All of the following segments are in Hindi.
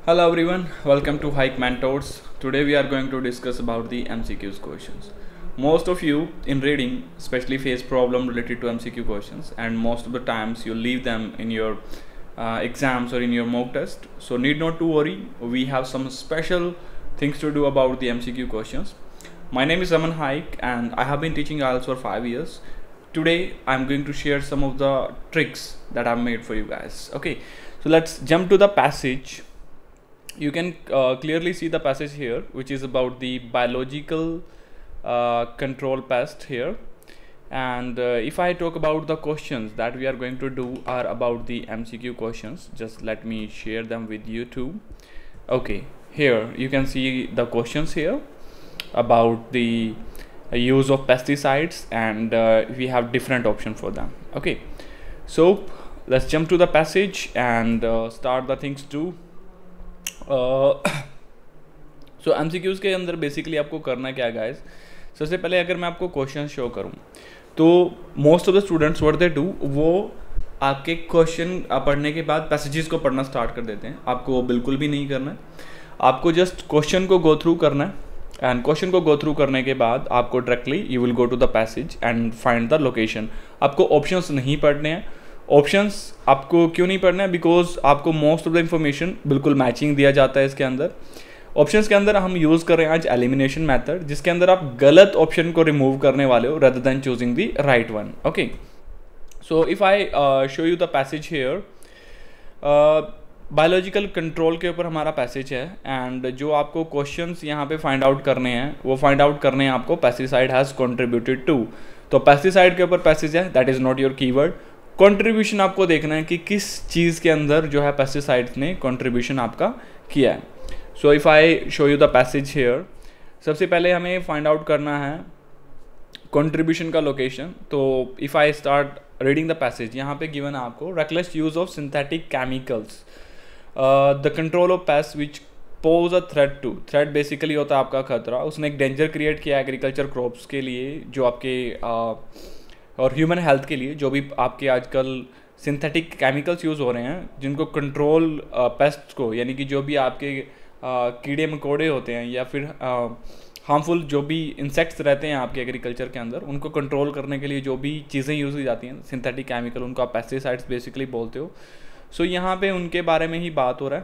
Hello everyone, welcome to Hike Mentors. Today we are going to discuss about the MCQs questions. Most of you in reading especially face problem related to MCQ questions, and most of the times you leave them in your exams or in your mock test. So need not to worry, we have some special things to do about the MCQ questions. My name is Aman Hike and I have been teaching IELTS for 5 years. Today I'm going to share some of the tricks that I've made for you guys. Okay, so let's jump to the passage. You can clearly see the passage here, which is about the biological control pest here. And if I talk about the questions that we are going to do are about the MCQ questions, just let me share them with you too. Okay, here you can see the questions here about the use of pesticides, and we have different options for them. Okay, so let's jump to the passage and start the things too. So MCQs के अंदर बेसिकली आपको करना क्या गाइज, सबसे पहले अगर मैं आपको क्वेश्चन शो करूं तो most of the students what they do, वो आपके क्वेश्चन पढ़ने के बाद पैसेजेस को पढ़ना स्टार्ट कर देते हैं. आपको वो बिल्कुल भी नहीं करना है. आपको जस्ट क्वेश्चन को गो थ्रू करना है, एंड क्वेश्चन को गो थ्रू करने के बाद आपको directly you will go to the passage and find the location. आपको ऑप्शंस नहीं पढ़ने हैं. ऑप्शंस आपको क्यों नहीं पढ़ना है? बिकॉज आपको मोस्ट ऑफ द इंफॉर्मेशन बिल्कुल मैचिंग दिया जाता है इसके अंदर. ऑप्शंस के अंदर हम यूज़ कर रहे हैं आज एलिमिनेशन मेथड, जिसके अंदर आप गलत ऑप्शन को रिमूव करने वाले हो rather than choosing the right one. Okay, so if I show you the passage here, biological control के ऊपर हमारा पैसेज है, एंड जो आपको क्वेश्चंस यहाँ पे फाइंड आउट करने हैं वो फाइंड आउट करने हैं आपको पेस्टिसाइड हैज़ कंट्रीब्यूटेड टू. तो पेस्टिसाइड के ऊपर पैसेज है, that is not your keyword. Contribution आपको देखना है कि किस चीज़ के अंदर जो है पेस्टिसाइड्स ने कंट्रीब्यूशन आपका किया है. So if I show you the passage here, सबसे पहले हमें फाइंड आउट करना है कंट्रीब्यूशन का लोकेशन. तो if I start reading the passage, यहाँ पे गिवन है आपको reckless use of synthetic chemicals, the control of pest which pose a threat to. Threat basically होता है आपका खतरा. उसने एक डेंजर क्रिएट किया एग्रीकल्चर क्रॉप्स के लिए, जो आपके और ह्यूमन हेल्थ के लिए, जो भी आपके आजकल सिंथेटिक केमिकल्स यूज़ हो रहे हैं जिनको कंट्रोल पेस्ट को, यानी कि जो भी आपके कीड़े मकोड़े होते हैं या फिर हार्मफुल जो भी इंसेक्ट्स रहते हैं आपके एग्रीकल्चर के अंदर, उनको कंट्रोल करने के लिए जो भी चीज़ें यूज़ की जाती हैं सिंथेटिक केमिकल, उनको आप पेस्टिसाइड्स बेसिकली बोलते हो. सो यहाँ पे उनके बारे में ही बात हो रहा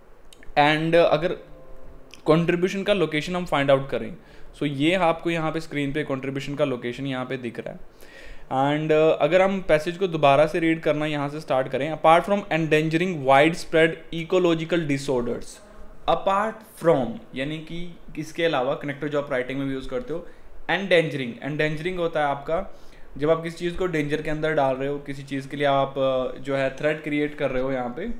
है. एंड अगर कंट्रीब्यूशन का लोकेशन हम फाइंड आउट करें, सो ये आपको यहाँ पे स्क्रीन पे कंट्रीब्यूशन का लोकेशन यहाँ पे दिख रहा है. एंड अगर हम पैसेज को दोबारा से रीड करना यहाँ से स्टार्ट करें, apart from endangering wide spread ecological disorders. Apart from यानी कि इसके अलावा कनेक्टर जो आप राइटिंग में भी यूज़ करते हो. एंडेंजरिंग, एंडेंजरिंग होता है आपका जब आप किसी चीज़ को डेंजर के अंदर डाल रहे हो, किसी चीज़ के लिए आप जो है थ्रेट क्रिएट कर रहे हो यहाँ पे.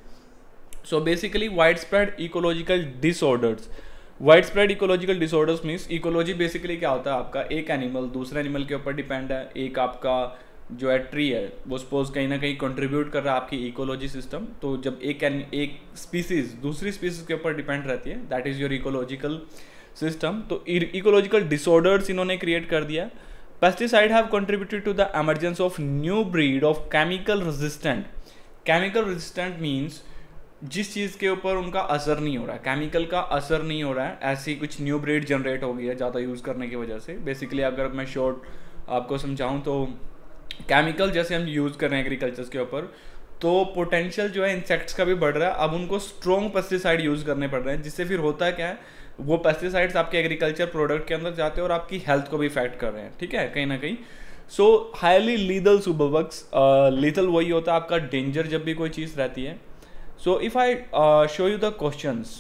So basically wide spread ecological disorders. Wide spread ecological disorders means, ecology basically क्या होता है आपका, एक एनिमल दूसरे एनिमल के ऊपर डिपेंड है. एक आपका जो है ट्री है, वो सपोज कहीं ना कहीं कंट्रीब्यूट कर रहा है आपकी इकोलॉजी सिस्टम. तो जब एक स्पीसीज दूसरी स्पीसीज के ऊपर डिपेंड रहती है, that is your ecological system. तो इकोलॉजिकल डिसऑर्डर्स इन्होंने क्रिएट कर दिया. Pesticide have contributed to the emergence of new breed of chemical resistant. Chemical resistant means जिस चीज़ के ऊपर उनका असर नहीं हो रहा है, केमिकल का असर नहीं हो रहा है, ऐसी कुछ न्यू ब्रीड जनरेट हो गई है ज़्यादा यूज़ करने की वजह से. बेसिकली अगर मैं शॉर्ट आपको समझाऊं तो केमिकल जैसे हम यूज़ कर रहे हैं एग्रीकल्चर के ऊपर, तो पोटेंशियल जो है इंसेक्ट्स का भी बढ़ रहा है. अब उनको स्ट्रॉन्ग पेस्टिसाइड यूज़ करने पड़ रहे हैं, जिससे फिर होता क्या है, वो पेस्टिसाइड्स आपके एग्रीकल्चर प्रोडक्ट के अंदर जाते हैं और आपकी हेल्थ को भी इफेक्ट कर रहे हैं. ठीक है, कहीं ना कहीं. So highly lethal superbugs, lethal वही होता है आपका डेंजर जब भी कोई चीज़ रहती है. So if I show you the questions,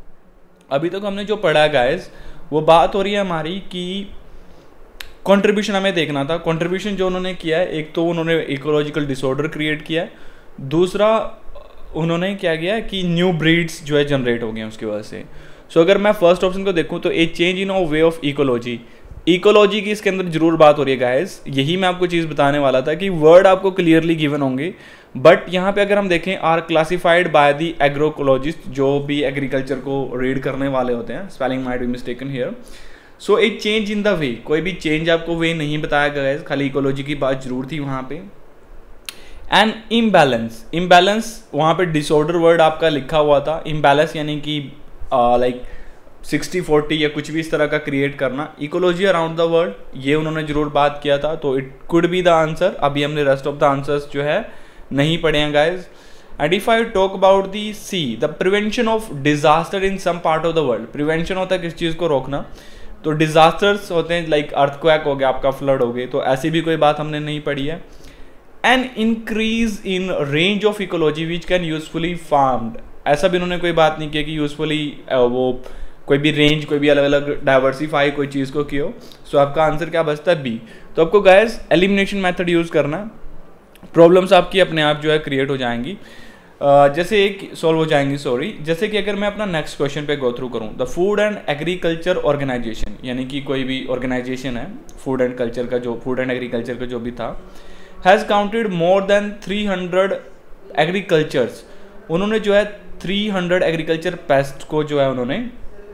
अभी तक हमने जो पढ़ा गाइस, वो बात हो रही है हमारी कि कंट्रीब्यूशन हमें देखना था. कंट्रीब्यूशन जो उन्होंने किया है, एक तो उन्होंने इकोलॉजिकल डिसऑर्डर क्रिएट किया है, दूसरा उन्होंने क्या किया कि न्यू ब्रीड्स जो है जनरेट हो गए उसकी वजह से. सो अगर मैं फर्स्ट ऑप्शन को देखूँ तो a change in a way of ecology. Ecology की इसके अंदर जरूर बात हो रही है गाइस. यही मैं आपको चीज़ बताने वाला था कि वर्ड आपको क्लियरली गिवन होंगे, बट यहाँ पे अगर हम देखें are classified by the agroecologist, जो भी एग्रीकल्चर को रीड करने वाले होते हैं. Spelling might be mistaken here. So a change in the way, कोई भी चेंज आपको वे नहीं बताया गया है, खाली इकोलॉजी की बात जरूर थी वहाँ पे. एंड इम्बैलेंस, इम्बैलेंस वहाँ पे डिसऑर्डर वर्ड आपका लिखा हुआ था, इम्बैलेंस यानी कि लाइक 60-40 या कुछ भी इस तरह का क्रिएट करना। इकोलॉजी अराउंड द वर्ल्ड, ये उन्होंने जरूर बात किया था, तो it could be the answer. अभी हमने रेस्ट ऑफ द आंसर्स जो है नहीं पढ़े हैं guys. And if I talk about the C, the prevention of disaster in some part of the world, prevention होता है किस चीज़ को रोकना, तो डिजास्टर्स होते हैं लाइक अर्थक्वेक हो गया, आपका फ्लड हो गए, तो ऐसी भी कोई बात हमने नहीं पढ़ी है। An increase in range of ecology which can usefully farmed, ऐसा भी उन्होंने कोई बात नहीं किया कि यूजफुली वो कोई भी रेंज, कोई भी अलग अलग डाइवर्सिफाई कोई चीज़ को किया हो। सो आपका आंसर क्या बचता है? बी। तो आपको गाइस एलिमिनेशन मेथड यूज़ करना, प्रॉब्लम्स आपकी अपने आप जो है क्रिएट हो जाएंगी, जैसे एक सॉल्व हो जाएंगी, सॉरी। जैसे कि अगर मैं अपना नेक्स्ट क्वेश्चन पे गो थ्रू करूँ, the food and agriculture organization, यानी कि कोई भी ऑर्गेनाइजेशन है फूड एंड कल्चर का, जो फूड एंड एग्रीकल्चर का जो भी था, has counted more than 300 agricultures, उन्होंने जो है 300 एग्रीकल्चर पेस्ट को जो है उन्होंने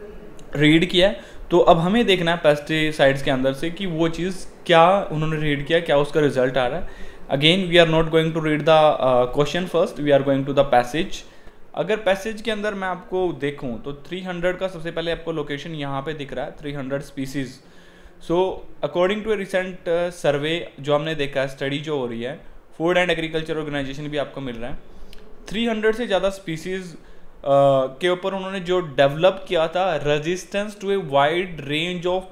रीड किया। तो अब हमें देखना है पेस्टिसाइड्स के अंदर से कि वो चीज़ क्या उन्होंने रीड किया, क्या उसका रिजल्ट आ रहा है। Again we are not going to read the question first, we are going to the passage. अगर पैसेज के अंदर मैं आपको देखूं तो 300 का सबसे पहले आपको लोकेशन यहाँ पे दिख रहा है, 300 species. So according to a recent survey जो हमने देखा है, स्टडी जो हो रही है, फूड एंड एग्रीकल्चर ऑर्गेनाइजेशन भी आपको मिल रहा है, 300 से ज़्यादा स्पीसीज के ऊपर उन्होंने जो डेवलप किया था resistance to a wide range of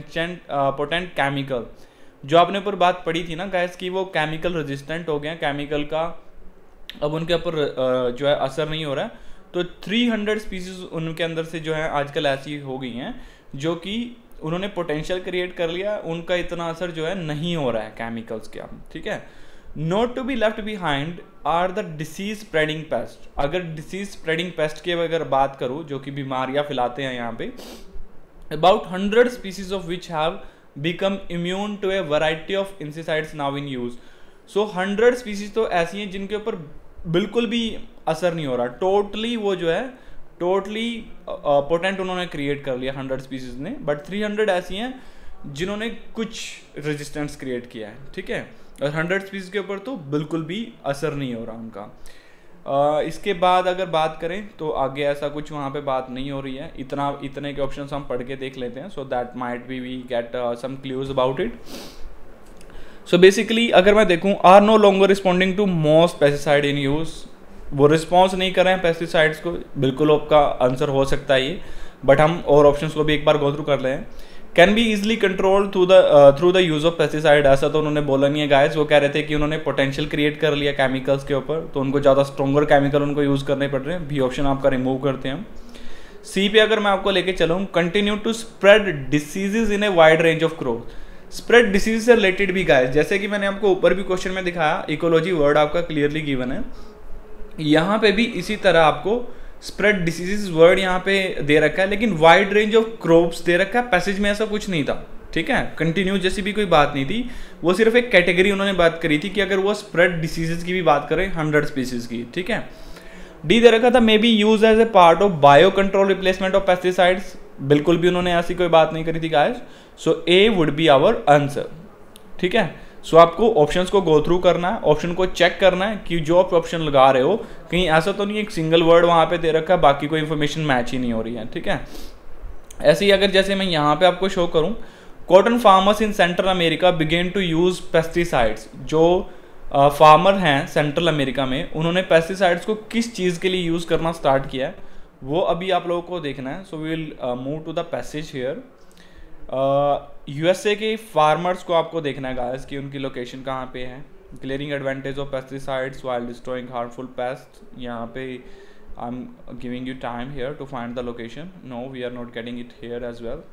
potent chemical, जो आपने ऊपर बात पढ़ी थी ना गैस की, वो केमिकल रेजिस्टेंट हो गए, केमिकल का अब उनके ऊपर जो है असर नहीं हो रहा है। तो 300 स्पीसीज उनके अंदर से जो है आजकल ऐसी हो गई हैं जो कि उन्होंने पोटेंशियल क्रिएट कर लिया, उनका इतना असर जो है नहीं हो रहा है केमिकल्स के, ठीक है। Not to be left behind are the disease spreading pest, अगर डिसीज स्प्रेडिंग पेस्ट की अगर बात करूँ जो कि बीमारियाँ फैलाते हैं यहाँ पे, about 100 species of which have become immune to a variety of insecticides now in use. So 100 species तो ऐसी हैं जिनके ऊपर बिल्कुल भी असर नहीं हो रहा, टोटली वो जो है टोटली पोटेंट उन्होंने क्रिएट कर लिया 100 स्पीसीज ने, बट 300 ऐसी हैं जिन्होंने कुछ रेजिस्टेंस क्रिएट किया है, ठीक है। और 100 स्पीसीज के ऊपर तो बिल्कुल भी असर नहीं हो रहा उनका। इसके बाद अगर बात करें तो आगे ऐसा कुछ वहाँ पे बात नहीं हो रही है, इतने के ऑप्शंस हम पढ़ के देख लेते हैं, so that might be we get some clues about it. So basically अगर मैं देखूँ, are no longer responding to most pesticide in use, वो रिस्पॉन्स नहीं कर रहे हैं पेस्टिसाइड्स को, बिल्कुल आपका आंसर हो सकता है ये, बट हम और ऑप्शंस को भी एक बार गो थ्रू कर लें। Can be easily control through the use of pesticide, ऐसा तो उन्होंने बोला नहीं है गाइस, वो कह रहे थे कि उन्होंने पोटेंशियल क्रिएट कर लिया केमिकल्स के ऊपर, तो उनको ज़्यादा स्ट्रॉन्गर केमिकल उनको यूज़ करने पड़ रहे हैं, भी ऑप्शन आपका रिमूव करते हैं हम। सी पे अगर मैं आपको लेके चलूँ, continue to spread diseases in a wide range of growth, spread disease से रिलेटेड भी गाइस, जैसे कि मैंने आपको ऊपर भी क्वेश्चन में दिखाया, इकोलॉजी वर्ड आपका क्लियरली गिवन है, यहाँ पे भी इसी तरह आपको स्प्रेड डिसीजेज वर्ड यहाँ पे दे रखा है, लेकिन वाइड रेंज ऑफ क्रॉप्स दे रखा है, पैसेज में ऐसा कुछ नहीं था, ठीक है। कंटिन्यू जैसी भी कोई बात नहीं थी, वो सिर्फ एक कैटेगरी उन्होंने बात करी थी कि अगर वो स्प्रेड डिसीजेज की भी बात करें 100 स्पीसीज की, ठीक है। डी दे रखा था may be use as a part of bio control replacement of pesticides, बिल्कुल भी उन्होंने ऐसी कोई बात नहीं करी थी guys. So A would be our answer, ठीक है। सो आपको ऑप्शंस को गो थ्रू करना है, ऑप्शन को चेक करना है कि जो आप ऑप्शन लगा रहे हो कहीं ऐसा तो नहीं एक सिंगल वर्ड वहाँ पे दे रखा है, बाकी कोई इन्फॉर्मेशन मैच ही नहीं हो रही है, ठीक है। ऐसे ही अगर जैसे मैं यहाँ पे आपको शो करूँ, cotton farmers in central America began to use pesticides, जो फार्मर हैं सेंट्रल अमेरिका में, उन्होंने पेस्टिसाइड्स को किस चीज़ के लिए यूज़ करना स्टार्ट किया है, वो अभी आप लोगों को देखना है। So we will move to the passage here. USA के फार्मर्स को आपको देखना है गाइस कि उनकी लोकेशन कहाँ पे है, clearing advantage of pesticides while destroying harmful pest, यहाँ पे I am giving you time here to find the location, no we are not getting it here as well.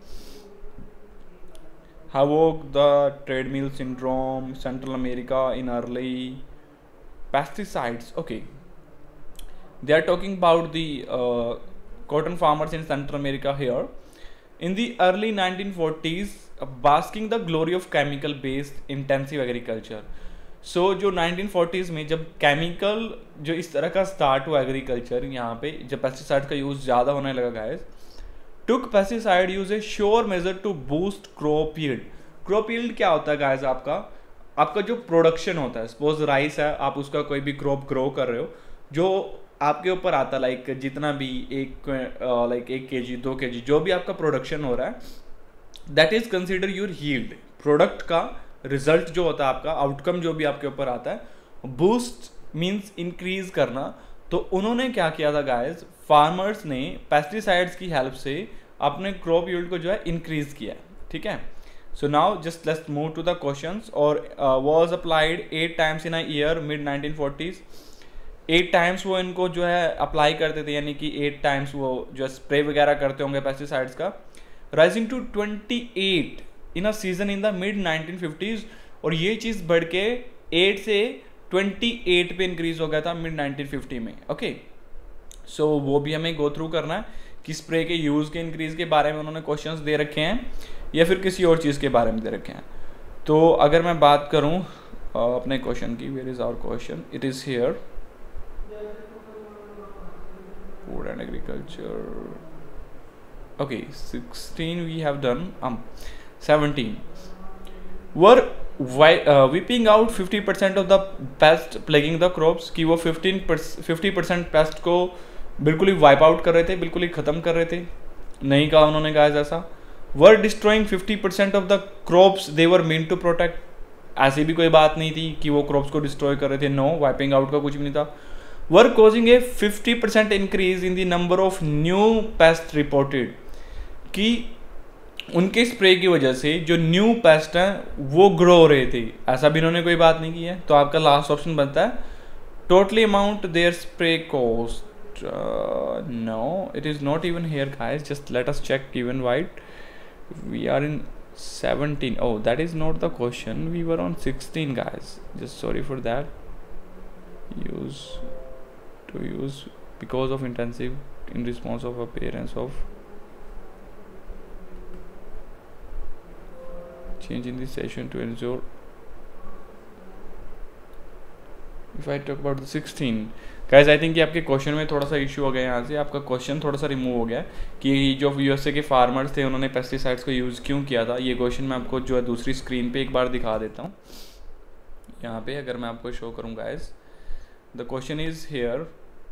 Havok, the treadmill syndrome, Central America in early pesticides. Okay, they are talking about the cotton farmers in Central America here. In the early 1940s, basking the glory of chemical-based intensive agriculture. So जो 1940s में जब केमिकल जो इस तरह का स्टार्ट हुआ एग्रीकल्चर, यहाँ पे जब पेस्टिसाइड का यूज़ ज़्यादा होने लगा guys, took pesticide use a sure measure to boost crop yield. Crop yield क्या होता है गाइस आपका, आपका जो प्रोडक्शन होता है, सपोज राइस है, आप उसका कोई भी क्रॉप ग्रो कर रहे हो, जो आपके ऊपर आता है लाइक जितना भी लाइक 1 kg 2 kg जो भी आपका प्रोडक्शन हो रहा है, that is consider your yield. Product का रिजल्ट जो होता है, आपका आउटकम जो भी आपके ऊपर आता है, बूस्ट मीन्स इंक्रीज करना। तो उन्होंने क्या किया था गाइस, फार्मर्स ने पेस्टिसाइड्स की हेल्प से अपने क्रॉप यील्ड को जो है इंक्रीज किया, ठीक है। So now just let's move to the questions. और was applied 8 times in a year mid 1940s। 8 times वो इनको जो है अप्लाई करते थे, यानी कि 8 टाइम्स वो जो स्प्रे वगैरह करते होंगे पेस्टिसाइड्स का, rising to 28 in a season in the mid 1950s। और ये चीज़ बढ़ के 8 से 28 पे इंक्रीज हो गया था मिड 1950 में। ओके, सो वो भी हमें गो थ्रू करना है कि स्प्रे के यूज़ के इंक्रीज के बारे में उन्होंने क्वेश्चंस दे रखे हैं या फिर किसी और चीज़ के बारे में दे रखे हैं। तो अगर मैं बात करूं अपने क्वेश्चन की, where is our question, it is here, food and agriculture. Okay, 16 we have done. 17 were weeping out 50% of the pest plaguing the crops, कि वो 50% पेस्ट को बिल्कुल ही वाइप आउट कर रहे थे, बिल्कुल ही ख़त्म कर रहे थे। नहीं कहा उन्होंने गाइस ऐसा। Were destroying 50% of the crops they were meant to protect, ऐसी भी कोई बात नहीं थी कि वो क्रॉप्स को डिस्ट्रॉय कर रहे थे, नो, वाइपिंग आउट का कुछ भी नहीं था। Were causing a 50% increase in the number of new pest reported, कि उनके स्प्रे की वजह से जो न्यू पेस्ट हैं वो ग्रो हो रहे थे, ऐसा भी इन्होंने कोई बात नहीं की है। तो आपका लास्ट ऑप्शन बनता है totally amount their spray cost. No, it is not even here guys, just let us check even white. We are in 17. Oh, that is not the question, we were on 16 guys, just sorry for that. Use because of intensive in response of appearance of change in the session to ensure. If I talk about the 16 guys, I think कि आपके क्वेश्चन में थोड़ा सा इशू हो गया, यहाँ से आपका क्वेश्चन थोड़ा सा रिमूव हो गया कि जो यूएसए के फार्मर्स थे उन्होंने पेस्टिसाइड्स को यूज़ क्यों किया था। ये क्वेश्चन मैं आपको जो है दूसरी स्क्रीन पे एक बार दिखा देता हूँ। यहाँ पे अगर मैं आपको शो करूँ guys, the question is here,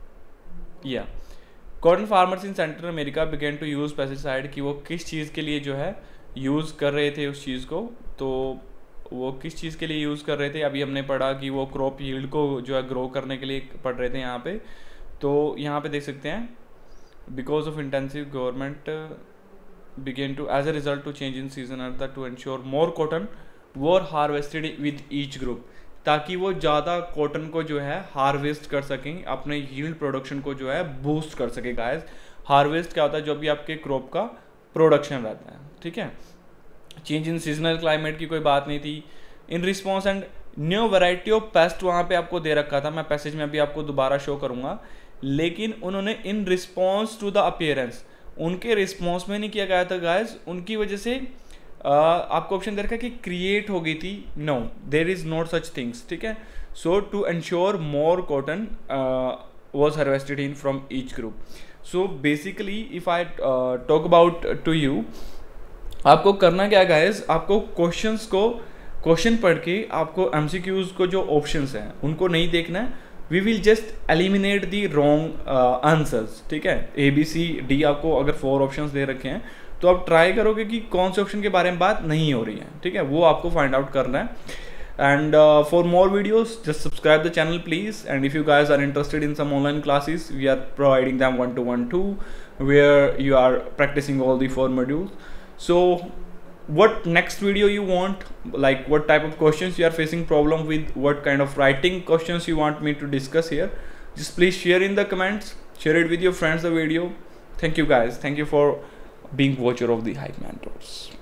या cotton farmers in central America began to use pesticide, कि वो किस चीज़ के लिए जो है यूज़ कर रहे थे उस चीज़ को। तो वो किस चीज़ के लिए यूज़ कर रहे थे, अभी हमने पढ़ा कि वो क्रॉप यील्ड को जो है ग्रो करने के लिए पढ़ रहे थे यहाँ पे। तो यहाँ पे देख सकते हैं, because of intensive government began to as a result to change in season earth to ensure more cotton were harvested with each group, ताकि वो ज़्यादा कॉटन को जो है हार्वेस्ट कर सकें, अपने यील्ड प्रोडक्शन को जो है बूस्ट कर सके। गाइस, हार्वेस्ट क्या होता है, जो भी आपके क्रॉप का प्रोडक्शन रहता है, ठीक है। चेंज इन सीजनल क्लाइमेट की कोई बात नहीं थी। In response and new variety of pest वहाँ पे आपको दे रखा था, मैं पैसेज में अभी आपको दोबारा शो करूँगा। लेकिन उन्होंने in response to the appearance, उनके रिस्पॉन्स में नहीं किया गया था गाइस, उनकी वजह से आपको ऑप्शन दे रखा है कि क्रिएट हो गई थी, no, there is not such things, ठीक है। So to ensure more cotton was harvested in from each group. So basically if I talk about to you, आपको करना क्या गाइस, आपको क्वेश्चन पढ़ के आपको एमसीक्यूज को जो ऑप्शंस हैं उनको नहीं देखना है, we will just eliminate the wrong answers, ठीक है। ABCD आपको अगर 4 ऑप्शंस दे रखे हैं तो आप ट्राई करोगे कि कौन से ऑप्शन के बारे में बात नहीं हो रही है, ठीक है, वो आपको फाइंड आउट करना है। And for more videos, just subscribe the channel please. And if you guys are interested in some online classes, we are providing them 1-to-1 too, where you are practicing all the 4 modules. So what next video you want, like what type of questions you are facing problem with, what kind of writing questions you want me to discuss here, just please share in the comments, share it with your friends the video. Thank you guys, thank you for being watcher of the Hype Mentors.